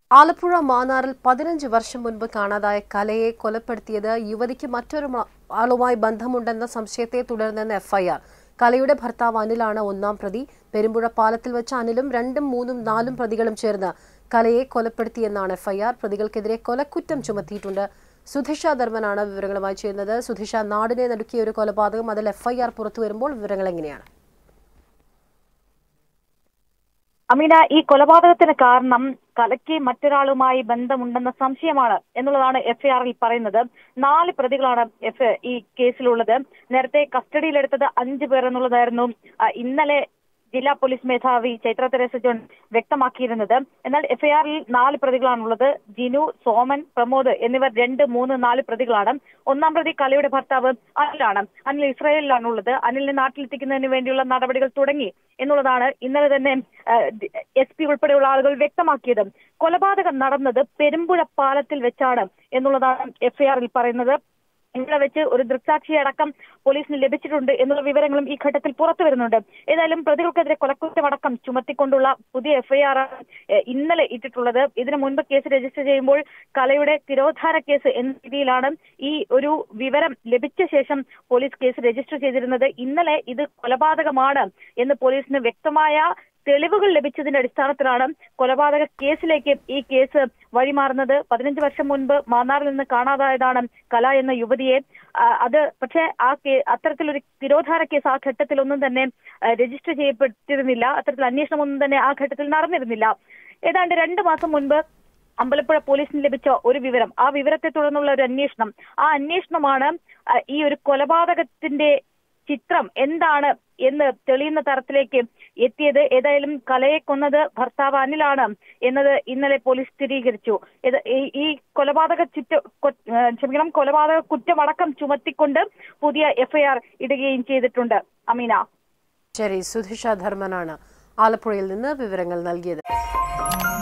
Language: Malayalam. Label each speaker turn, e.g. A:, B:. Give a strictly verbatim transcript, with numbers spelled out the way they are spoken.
A: ആലപ്പുഴ മാന്നാറിൽ പതിനഞ്ച് വർഷം മുൻപ് കാണാതായ കലയെ കൊലപ്പെടുത്തിയത് യുവതിക്ക് മറ്റൊരു ആളുമായി ബന്ധമുണ്ടെന്ന സംശയത്തെ തുടർന്നെന്ന് എഫ്ഐആർ. കലയുടെ ഭർത്താവ് അനിലാണ് ഒന്നാം പ്രതി. പെരുമ്പുഴ പാലത്തിൽ വെച്ച് അനിലും രണ്ടും മൂന്നും നാലും പ്രതികളും ചേർന്ന് കലയെ കൊലപ്പെടുത്തിയെന്നാണ് എഫ്ഐആർ. പ്രതികൾക്കെതിരെ കൊലക്കുറ്റം ചുമത്തിയിട്ടുണ്ട്. സുധിഷ ധർമ്മനാണ് വിവരങ്ങളുമായി ചേരുന്നത്. സുധിഷ, നാടിനെ നടുക്കിയ ഒരു കൊലപാതകം, അതിൽ എഫ്ഐആർ പുറത്തു വരുമ്പോൾ വിവരങ്ങൾ എങ്ങനെയാണ്?
B: അമീന, ഈ കൊലപാതകത്തിന് കാരണം കലയ്ക്ക് മറ്റൊരാളുമായി ബന്ധമുണ്ടെന്ന സംശയമാണ് എന്നുള്ളതാണ് എഫ്ഐആറിൽ പറയുന്നത്. നാല് പ്രതികളാണ് എഫ് ഈ കേസിലുള്ളത്. നേരത്തെ കസ്റ്റഡിയിലെടുത്തത് അഞ്ചു പേർ എന്നുള്ളതായിരുന്നു ഇന്നലെ ജില്ലാ പോലീസ് മേധാവി ചൈത്ര തെരേസ ജോൺ വ്യക്തമാക്കിയിരുന്നത്. എന്നാൽ എഫ്ഐആറിൽ നാല് പ്രതികളാണുള്ളത്. ജിനു, സോമൻ, പ്രമോദ് എന്നിവർ രണ്ട് മൂന്ന് നാല് പ്രതികളാണ്. ഒന്നാം പ്രതി കലയുടെ ഭർത്താവ് അനിലാണ്. അനിൽ ഇസ്രായേലിലാണുള്ളത്. അനിലിനെ നാട്ടിലെത്തിക്കുന്നതിന് വേണ്ടിയുള്ള നടപടികൾ തുടങ്ങി എന്നുള്ളതാണ് ഇന്നലെ തന്നെ എസ് പി ഉൾപ്പെടെയുള്ള ആളുകൾ വ്യക്തമാക്കിയത്. കൊലപാതകം നടന്നത് പെരുമ്പുഴ പാലത്തിൽ വെച്ചാണ് എന്നുള്ളതാണ് എഫ്ഐആറിൽ പറയുന്നത്. ഇവിടെ വെച്ച് ഒരു ദൃക്സാക്ഷിയെ അടക്കം പോലീസിന് ലഭിച്ചിട്ടുണ്ട് എന്നുള്ള വിവരങ്ങളും ഈ ഘട്ടത്തിൽ പുറത്തു വരുന്നുണ്ട്. ഏതായാലും പ്രതികൾക്കെതിരെ കൊലക്കുറ്റമടക്കം ചുമത്തിക്കൊണ്ടുള്ള പുതിയ എഫ്ഐആർ ഇന്നലെ ഇട്ടിട്ടുള്ളത്. ഇതിനു മുൻപ് കേസ് രജിസ്റ്റർ ചെയ്യുമ്പോൾ കലയുടെ തിരോധാര കേസ് എന്ന രീതിയിലാണ് ഈ ഒരു വിവരം ലഭിച്ച ശേഷം പോലീസ് കേസ് രജിസ്റ്റർ ചെയ്തിരുന്നത്. ഇന്നലെ ഇത് കൊലപാതകമാണ് എന്ന് പോലീസിന് വ്യക്തമായ തെളിവുകൾ ലഭിച്ചതിന്റെ അടിസ്ഥാനത്തിലാണ് കൊലപാതക കേസിലേക്ക് ഈ കേസ് വഴിമാറുന്നത്. പതിനഞ്ച് വർഷം മുൻപ് മാന്നാറിൽ നിന്ന് കാണാതായതാണ് കല എന്ന യുവതിയെ. അത് പക്ഷേ ആ കേ അത്തരത്തിലൊരു തിരോധാര കേസ് ആ ഘട്ടത്തിലൊന്നും തന്നെ രജിസ്റ്റർ ചെയ്യപ്പെട്ടിരുന്നില്ല. അത്തരത്തിൽ അന്വേഷണം ഒന്നും തന്നെ ആ ഘട്ടത്തിൽ നടന്നിരുന്നില്ല. ഏതാണ്ട് രണ്ടു മാസം മുൻപ് അമ്പലപ്പുഴ പോലീസിന് ലഭിച്ച ഒരു വിവരം, ആ വിവരത്തെ തുടർന്നുള്ള ഒരു അന്വേഷണം, ആ അന്വേഷണമാണ് ഈ ഒരു കൊലപാതകത്തിന്റെ ചിത്രം എന്താണ് എന്ന് തെളിയുന്ന തരത്തിലേക്ക് എത്തിയത്. ഏതായാലും കലയെ കൊന്നത് ഭർത്താവ് അനിലാണ് എന്നത് ഇന്നലെ പോലീസ് സ്ഥിരീകരിച്ചു. ഈ കൊലപാതക ചുറ്റ ക്ഷമിക്കണം കൊലപാതക കുറ്റമടക്കം ചുമത്തിക്കൊണ്ട് പുതിയ എഫ്ഐആർ ഇടുകയും ചെയ്തിട്ടുണ്ട്. അമീന.
A: ശരി, സുധിഷ ധർമ്മനാണ് ആലപ്പുഴയിൽ നിന്ന് വിവരങ്ങൾ നൽകിയത്.